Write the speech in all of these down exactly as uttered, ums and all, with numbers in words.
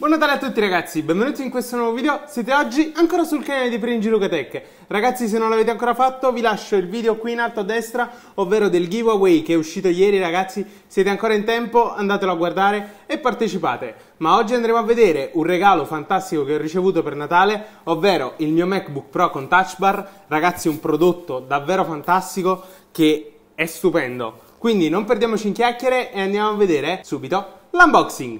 Buon Natale a tutti ragazzi, benvenuti in questo nuovo video. Siete oggi ancora sul canale di Prendigi Luca Tech. Ragazzi, se non l'avete ancora fatto vi lascio il video qui in alto a destra, ovvero del giveaway che è uscito ieri. Ragazzi, siete ancora in tempo, andatelo a guardare e partecipate. Ma oggi andremo a vedere un regalo fantastico che ho ricevuto per Natale, ovvero il mio MacBook Pro con Touch Bar. Ragazzi, un prodotto davvero fantastico che è stupendo. Quindi non perdiamoci in chiacchiere e andiamo a vedere subito l'unboxing.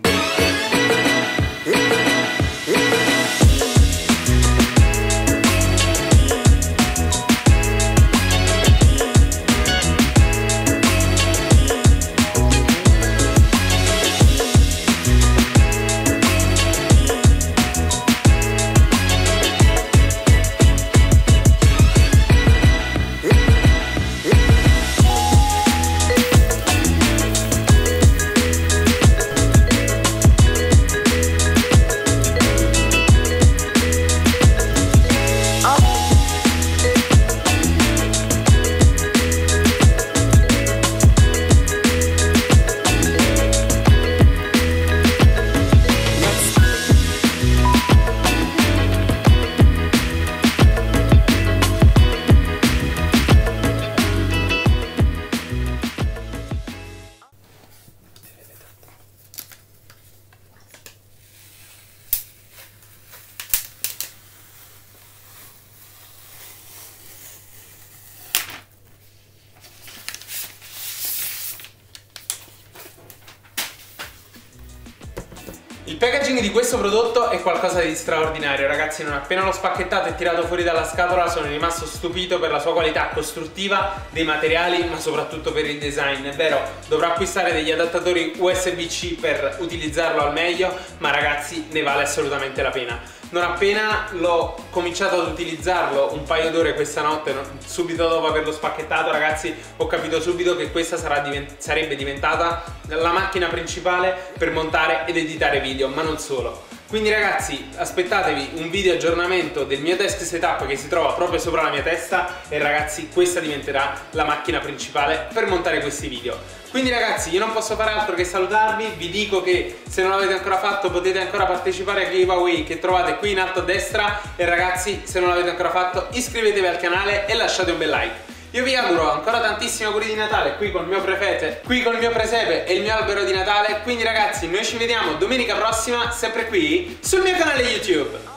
Il packaging di questo prodotto è qualcosa di straordinario, ragazzi. Non appena l'ho spacchettato e tirato fuori dalla scatola sono rimasto stupito per la sua qualità costruttiva, dei materiali, ma soprattutto per il design. È vero, dovrò acquistare degli adattatori U S B C per utilizzarlo al meglio, ma ragazzi ne vale assolutamente la pena. Non appena l'ho cominciato ad utilizzarlo un paio d'ore questa notte, subito dopo averlo spacchettato, ragazzi, ho capito subito che questa sarà divent- sarebbe diventata la macchina principale per montare ed editare video, ma non solo. Quindi ragazzi, aspettatevi un video aggiornamento del mio desk setup che si trova proprio sopra la mia testa e ragazzi questa diventerà la macchina principale per montare questi video. Quindi ragazzi, io non posso fare altro che salutarvi, vi dico che se non l'avete ancora fatto potete ancora partecipare al giveaway che trovate qui in alto a destra e ragazzi, se non l'avete ancora fatto iscrivetevi al canale e lasciate un bel like. Io vi auguro ancora tantissimi auguri di Natale qui col mio prefete, qui col mio presepe e il mio albero di Natale. Quindi ragazzi, noi ci vediamo domenica prossima sempre qui sul mio canale YouTube.